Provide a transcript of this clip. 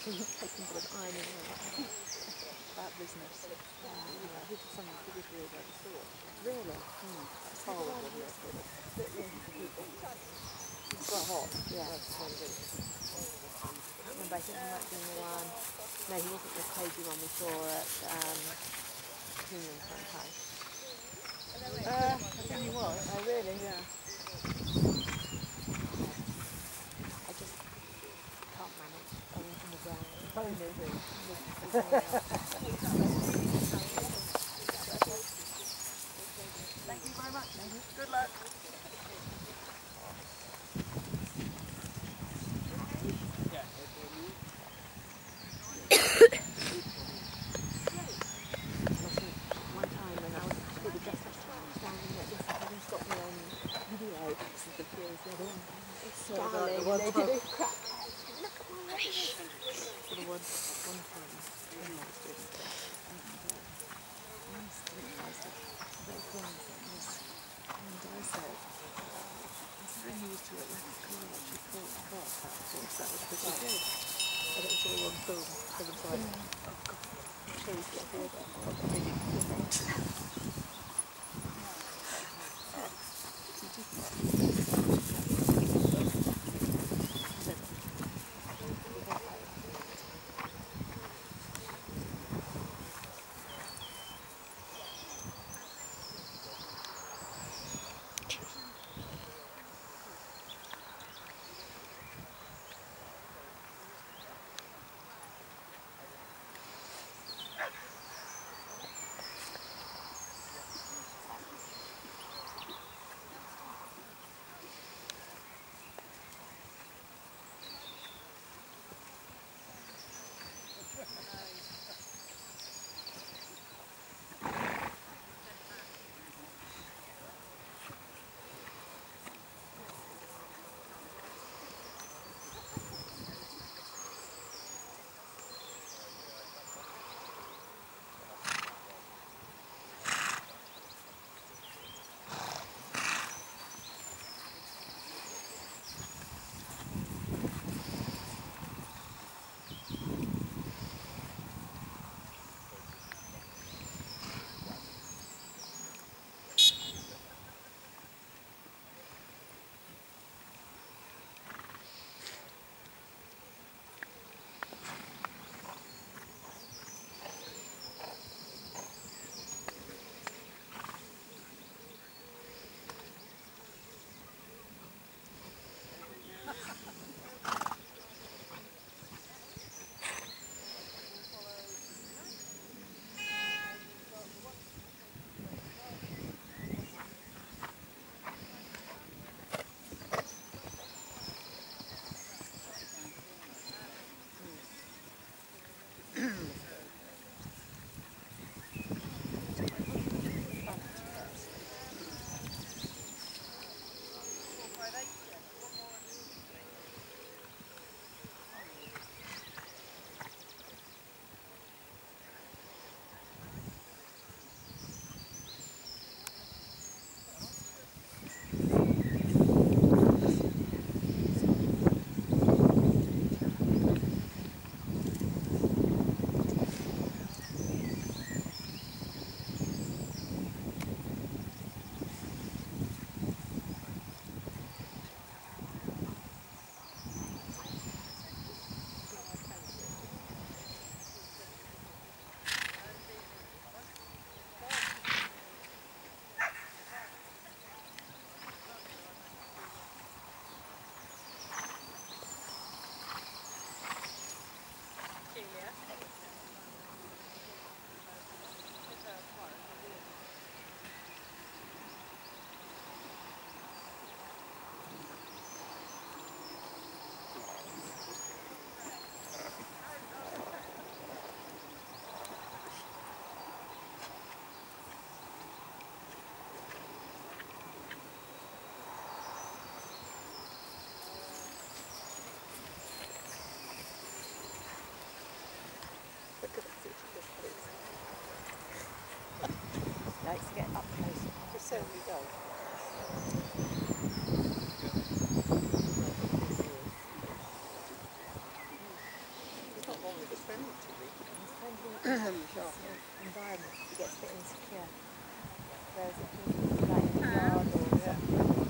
taking sort of ironing out that business. He did some of the biggest reels I ever saw. Really? That's horrible. It's quite hot. Yeah. That's quite good. I can't remember, I think he might be in the one. No, he wasn't the crazy one we saw at Kingdom Campaign. I think he was. Oh, really? Yeah. I just can't manage on the ground. Moving. Thank you very much. Good luck. One time when I was actually the dress up standing like this, and he's got me on video. This is the feels the other one. It's darling, and they did a crack. Look at my legs. So the one time when I was doing this, and I said, very quiet on this, and I said, I'm used to it like a car actually caught that course. That was pretty good. And it was all on film. So it was like, oh God, I'm sure he's getting bored of it. It's friendly environment, it gets a bit insecure. Whereas if you like in the yard or something,